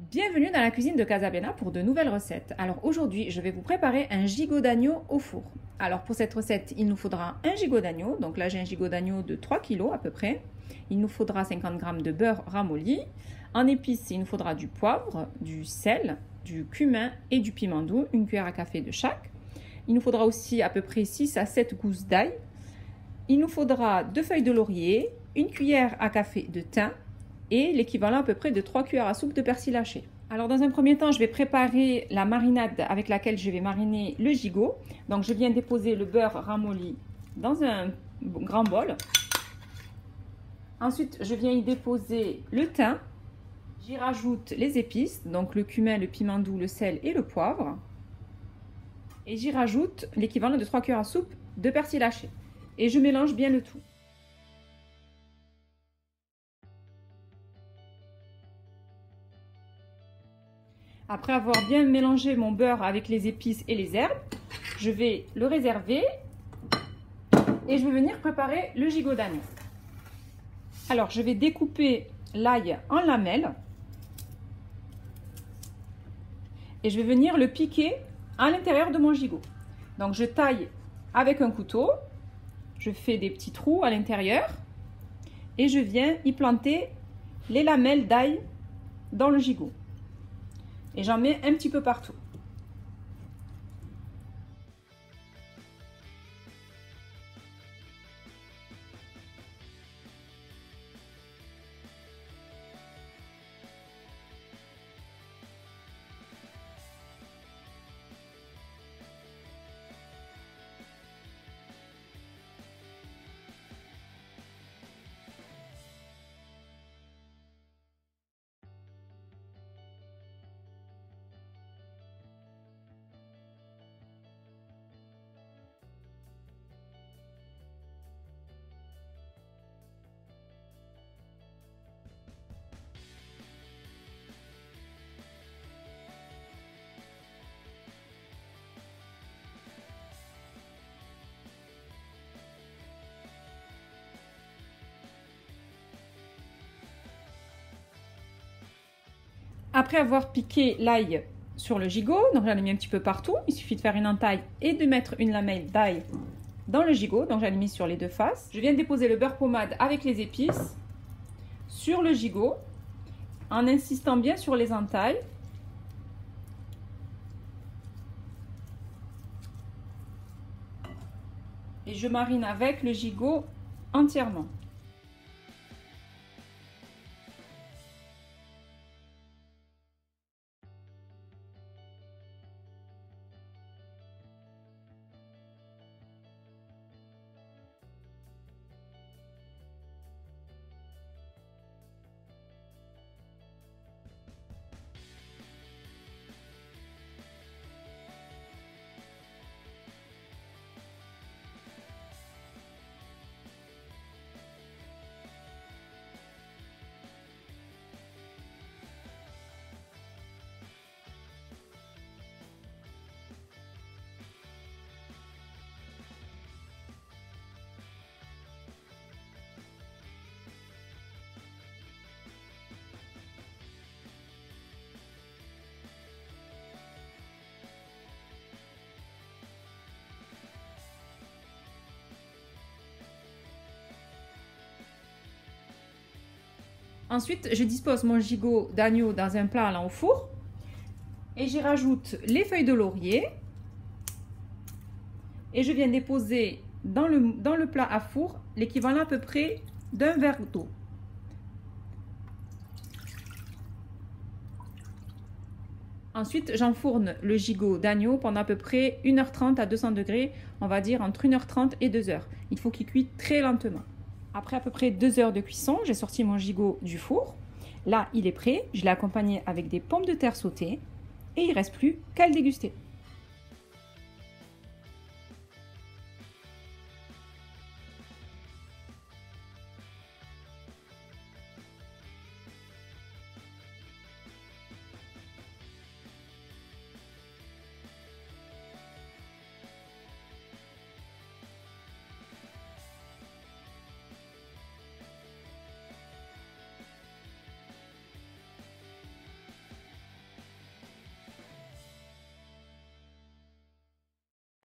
Bienvenue dans la cuisine de Casablanca pour de nouvelles recettes. Alors aujourd'hui, je vais vous préparer un gigot d'agneau au four. Alors pour cette recette, il nous faudra un gigot d'agneau. Donc là, j'ai un gigot d'agneau de 3 kg à peu près. Il nous faudra 50 g de beurre ramolli. En épices, il nous faudra du poivre, du sel, du cumin et du piment doux, une cuillère à café de chaque. Il nous faudra aussi à peu près 6 à 7 gousses d'ail. Il nous faudra 2 feuilles de laurier, une cuillère à café de thym et l'équivalent à peu près de 3 cuillères à soupe de persil haché. Alors dans un premier temps, je vais préparer la marinade avec laquelle je vais mariner le gigot. Donc je viens déposer le beurre ramolli dans un grand bol. Ensuite, je viens y déposer le thym. J'y rajoute les épices, donc le cumin, le piment doux, le sel et le poivre. Et j'y rajoute l'équivalent de 3 cuillères à soupe de persil haché. Et je mélange bien le tout. Après avoir bien mélangé mon beurre avec les épices et les herbes, je vais le réserver et je vais venir préparer le gigot d'agneau. Alors, je vais découper l'ail en lamelles et je vais venir le piquer à l'intérieur de mon gigot. Donc, je taille avec un couteau, je fais des petits trous à l'intérieur et je viens y planter les lamelles d'ail dans le gigot. Et j'en mets un petit peu partout. Après avoir piqué l'ail sur le gigot, donc j'en ai mis un petit peu partout, il suffit de faire une entaille et de mettre une lamelle d'ail dans le gigot, donc j'en ai mis sur les deux faces. Je viens de déposer le beurre pommade avec les épices sur le gigot, en insistant bien sur les entailles. Et je marine avec le gigot entièrement. Ensuite, je dispose mon gigot d'agneau dans un plat allant au four et j'y rajoute les feuilles de laurier et je viens déposer dans le plat à four l'équivalent à peu près d'un verre d'eau. Ensuite, j'enfourne le gigot d'agneau pendant à peu près 1h30 à 200 degrés, on va dire entre 1h30 et 2h. Il faut qu'il cuise très lentement. Après à peu près 2 heures de cuisson, j'ai sorti mon gigot du four. Là, il est prêt. Je l'ai accompagné avec des pommes de terre sautées. Et il ne reste plus qu'à le déguster.